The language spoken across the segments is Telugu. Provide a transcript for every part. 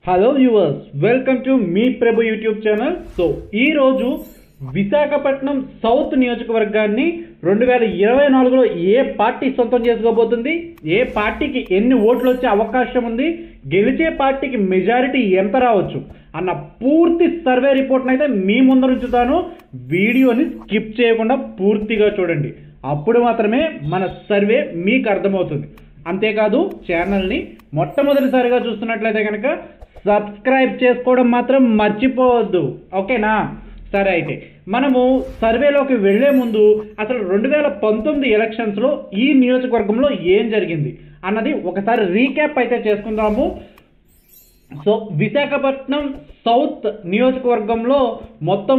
హలో వ్యూవర్స్, వెల్కమ్ టు మీ ప్రభు యూట్యూబ్ ఛానల్. సో ఈ రోజు విశాఖపట్నం సౌత్ నియోజకవర్గాన్ని 2024లో ఏ పార్టీ సొంతం చేసుకోబోతుంది, ఏ పార్టీకి ఎన్ని ఓట్లు వచ్చే అవకాశం ఉంది, గెలిచే పార్టీకి మెజారిటీ ఎంత రావచ్చు అన్న పూర్తి సర్వే రిపోర్ట్ని అయితే మీ ముందర ఉంచుతాను. వీడియోని స్కిప్ చేయకుండా పూర్తిగా చూడండి, అప్పుడు మాత్రమే మన సర్వే మీకు అర్థమవుతుంది. అంతేకాదు ఛానల్ని మొట్టమొదటిసారిగా చూస్తున్నట్లయితే కనుక సబ్స్క్రైబ్ చేసుకోవడం మాత్రం మర్చిపోవద్దు, ఓకేనా? సరే, అయితే మనము సర్వేలోకి వెళ్లే ముందు అసలు 2019 ఎలక్షన్స్లో ఈ నియోజకవర్గంలో ఏం జరిగింది అన్నది ఒకసారి రీక్యాప్ అయితే చేసుకుందాము. సో విశాఖపట్నం సౌత్ నియోజకవర్గంలో మొత్తం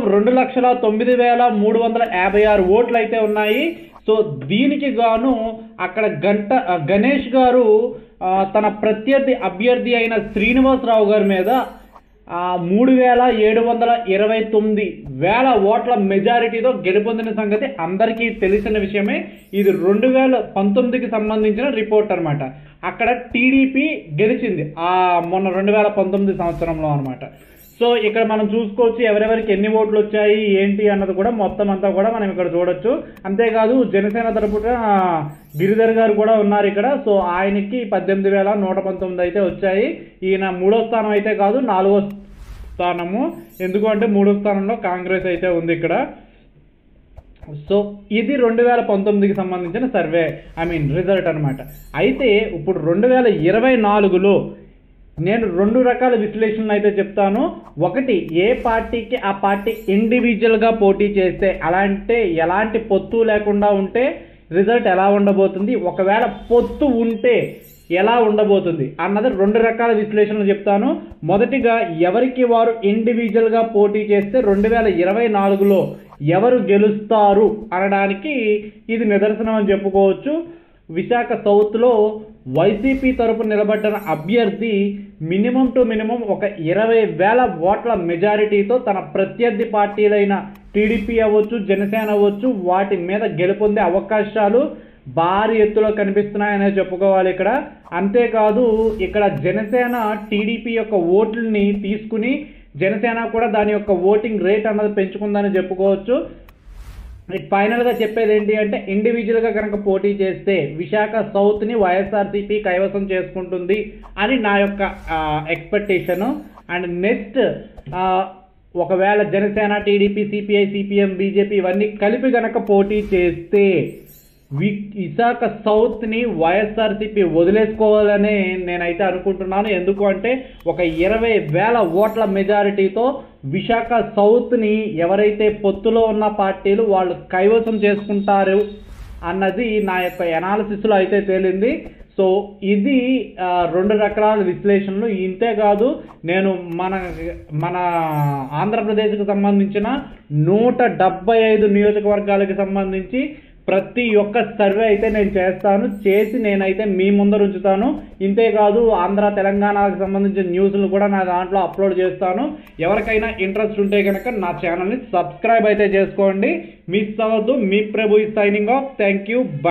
2,09,356 ఓట్లు అయితే ఉన్నాయి. సో దీనికి గాను అక్కడ గణేష్ గారు తన ప్రత్యర్థి అభ్యర్థి అయిన శ్రీనివాసరావు గారి మీద 3,729,000 ఓట్ల మెజారిటీతో గెలుపొందిన సంగతి అందరికీ తెలిసిన విషయమే. ఇది 2019కి సంబంధించిన రిపోర్ట్ అనమాట. అక్కడ టీడీపీ గెలిచింది మొన్న 2019 సంవత్సరంలో అనమాట. సో ఇక్కడ మనం చూసుకోవచ్చు ఎవరెవరికి ఎన్ని ఓట్లు వచ్చాయి ఏంటి అన్నది కూడా మొత్తం అంతా కూడా మనం ఇక్కడ చూడొచ్చు. అంతేకాదు జనసేన తరపున గిరిధర్ గారు కూడా ఉన్నారు ఇక్కడ. సో ఆయనకి 18,119 అయితే వచ్చాయి. ఈయన 3వ స్థానం అయితే కాదు, 4వ స్థానము. ఎందుకు అంటే 3వ స్థానంలో కాంగ్రెస్ అయితే ఉంది ఇక్కడ. సో ఇది 2019కి సంబంధించిన సర్వే రిజల్ట్ అనమాట. అయితే ఇప్పుడు 2024లో నేను 2 రకాల విశ్లేషణలు అయితే చెప్తాను. ఒకటి, ఏ పార్టీకి ఆ పార్టీ ఇండివిజువల్గా పోటీ చేస్తే ఎలాంటి పొత్తు లేకుండా ఉంటే రిజల్ట్ ఎలా ఉండబోతుంది, ఒకవేళ పొత్తు ఉంటే ఎలా ఉండబోతుంది అన్నది 2 రకాల విశ్లేషణలు చెప్తాను. మొదటిగా, ఎవరికి వారు ఇండివిజువల్గా పోటీ చేస్తే 2024లో ఎవరు గెలుస్తారు అనడానికి ఇది నిదర్శనం అని చెప్పుకోవచ్చు. విశాఖ సౌత్లో వైసీపీ తరపున నిలబడ్డ అభ్యర్థి మినిమం టు మినిమం ఒక 20,000 ఓట్ల మెజారిటీతో తన ప్రత్యర్థి పార్టీలైన టీడీపీ అవ్వచ్చు, జనసేన అవ్వచ్చు, వాటి మీద గెలుపొందే అవకాశాలు భారీ ఎత్తులో కనిపిస్తున్నాయనే చెప్పుకోవాలి ఇక్కడ. అంతేకాదు ఇక్కడ జనసేన టీడీపీ యొక్క ఓట్లని తీసుకుని జనసేన కూడా దాని యొక్క ఓటింగ్ రేట్ అన్నది పెంచుకుందని చెప్పుకోవచ్చు. ఫైనల్గా చెప్పేది ఏంటి అంటే, ఇండివిజువల్గా కనుక పోటీ చేస్తే విశాఖ సౌత్ని వైఎస్ఆర్సీపీ కైవసం చేసుకుంటుంది అని నా యొక్క ఎక్స్పెక్టేషను. అండ్ నెక్స్ట్, ఒకవేళ Janasena, TDP, CPI, CPM, BJP ఇవన్నీ కలిపి కనుక పోటీ చేస్తే విశాఖ సౌత్ని వైఎస్ఆర్సీపీ వదిలేసుకోవాలని నేనైతే అనుకుంటున్నాను. ఎందుకు అంటే ఒక 20,000 ఓట్ల మెజారిటీతో విశాఖ సౌత్ని ఎవరైతే పొత్తులో ఉన్న పార్టీలు వాళ్ళు కైవసం చేసుకుంటారు అన్నది నా యొక్క ఎనాలిసిస్లో అయితే తేలింది. సో ఇది 2 రకాల విశ్లేషణలు. ఇంతేకాదు నేను మన ఆంధ్రప్రదేశ్కి సంబంధించిన 175 నియోజకవర్గాలకు సంబంధించి ప్రతి ఒక్క సర్వే అయితే నేను చేసి నేనైతే మీ ముందర ఉంచుతాను. ఇంతేకాదు ఆంధ్ర తెలంగాణకు సంబంధించిన న్యూస్లు కూడా నా దాంట్లో అప్లోడ్ చేస్తాను. ఎవరికైనా ఇంట్రెస్ట్ ఉంటే కనుక నా ఛానల్ని సబ్స్క్రైబ్ అయితే చేసుకోండి, మిస్ అవ్వద్దు. మీ Prabhu signing off. Thank you.